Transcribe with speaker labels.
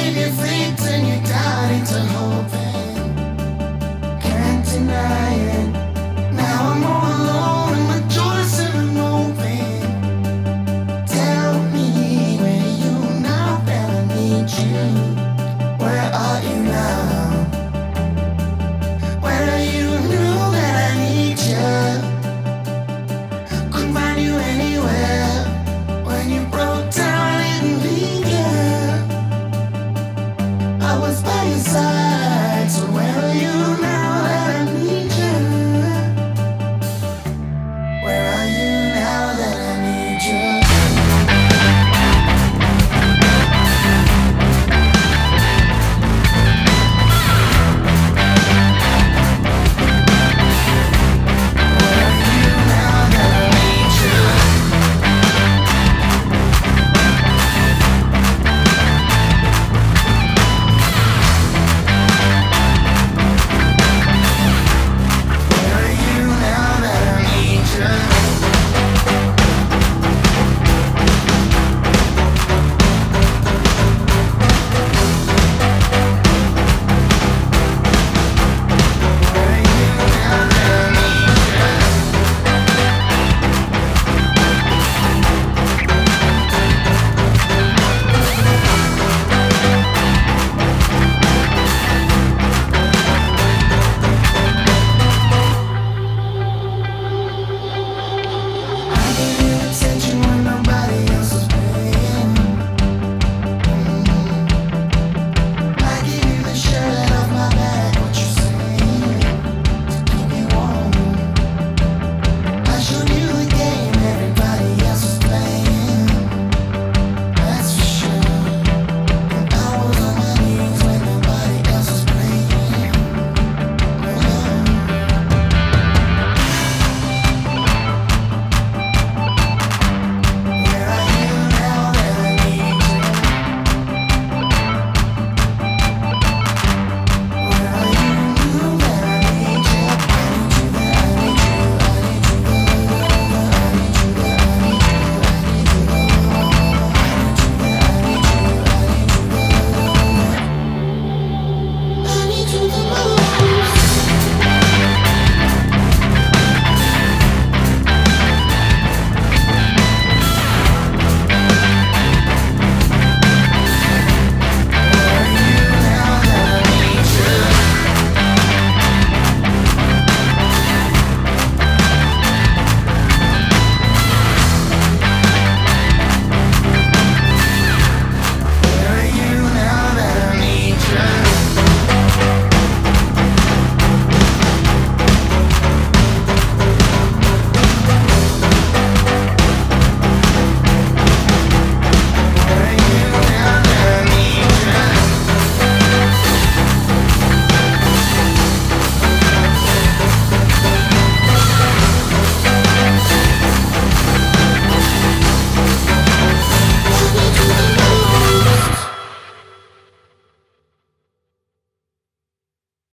Speaker 1: believe you think, turn your doubt into hope. Can't deny it. Now I'm all alone and my doors are open. Tell me where you now that I need you. Where are you now? Where are you now that I need you? Couldn't find you anywhere. When you broke down, I didn't leave you. I was by your side, so when